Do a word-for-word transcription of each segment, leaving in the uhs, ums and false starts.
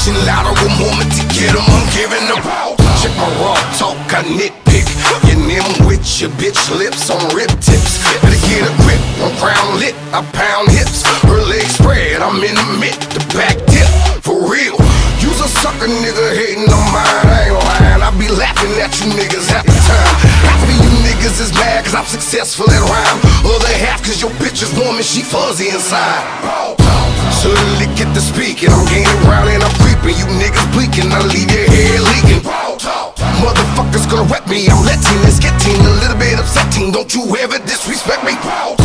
bitch and louder with moment to get them. I'm giving them. Check my raw talk, I nitpick. Your name with your bitch lips on rib tips. Better get a grip, I'm crown lit, I pound hips. Her legs spread, I'm in the mid, the back dip. For real, you's a sucker nigga hating on mine, I ain't lying. I be laughing at you niggas half the time. Half of you niggas is mad cause I'm successful at rhyme. Other half cause your bitch is warm and she fuzzy inside. Suddenly get to speaking, I'm gaining ground and I'm creeping. You niggas bleaking, I leave your hair leaking. Motherfuckers gonna rep me, I'm letting this get teen a little bit upsetting. Don't you ever disrespect me.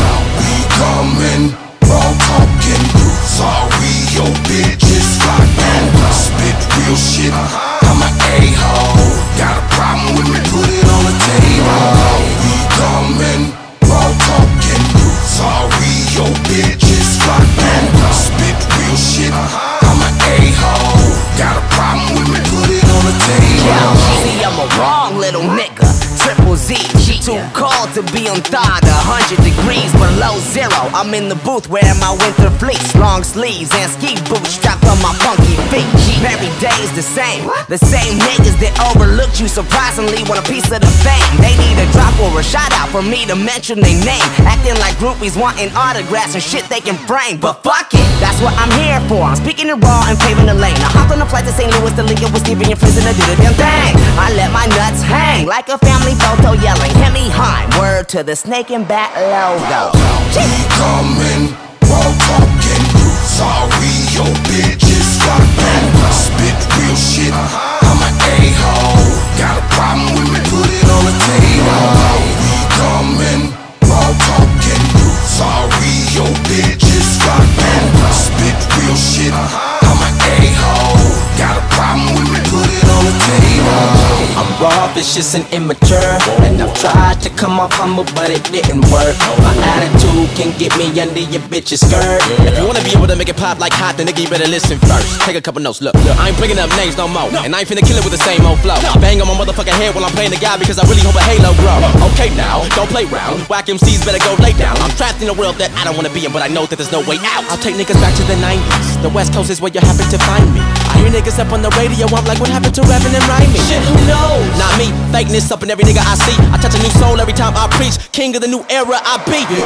We coming, raw talking, sorry your bitch is fucking. Spit real shit, I'm an a-hole. Got a problem with me, put it on the table. We coming, raw talking, sorry your bitch is fucking. Spit real shit, I'm an a-hole. Got a problem with me, put it on the table. See, I'm a wrong little nigga. Triple Z, too cold to be on thawed. A hundred degrees below zero. I'm in the booth wearing my winter fleece, long sleeves and ski boots strapped on my funky feet. Every day's the same. The same niggas that overlooked you surprisingly want a piece of the fame. They need a drop or a shout out for me to mention their name. Acting like groupies wanting autographs and shit they can frame. But fuck it, that's what I'm here for. I'm speaking it raw and paving the lane. I hopped on a flight to Saint Louis to link it with Stevie and friends and I do the damn thing. I let my nuts hang like a family photo yelling Hemi Heim. Word to the snake and bat logo. We coming, raw talking, sorry your bitch is fucking. Spit real shit, I'm an a-hole. Got a problem with me, put it on the table. We coming, raw talking, sorry your bitch is fucking. Spit real shit, I'm an a-hole. Got a problem with me, put it on the table. I'm raw, vicious, and immature, and I've tried to come off humble, but it didn't work. My attitude can get me under your bitch's skirt. If you wanna be able to make it pop like hot, then nigga, you better listen first. Take a couple notes, look, look. I ain't bringing up names no more, and I ain't finna kill it with the same old flow. Bang on my motherfucking head while I'm playing the guy because I really hope a halo grow. Okay now, don't play round. Whack M Cs better go lay down. I'm trapped in a world that I don't wanna be in, but I know that there's no way out. I'll take niggas back to the nineties. The West Coast is where you happen to find me. I hear niggas up on the radio, I'm like, what happened to rapping and rhyming? Shit, who knows? Not me, fakeness up in every nigga I see. I touch a new soul every time I preach. King of the new era I be. We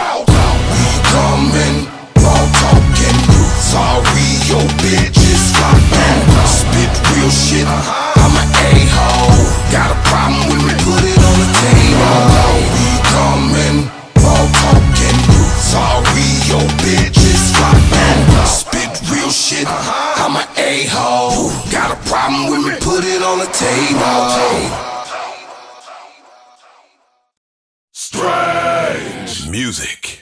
coming, raw talking, sorry your bitch is fucking. Spit real shit, I'm an a-hole. Got a problem with me, put it on the table. We coming, raw talking, sorry your bitch is fucking. Spit real shit, I'm an a-hole. Got a problem with me, put it on the table. Strange music.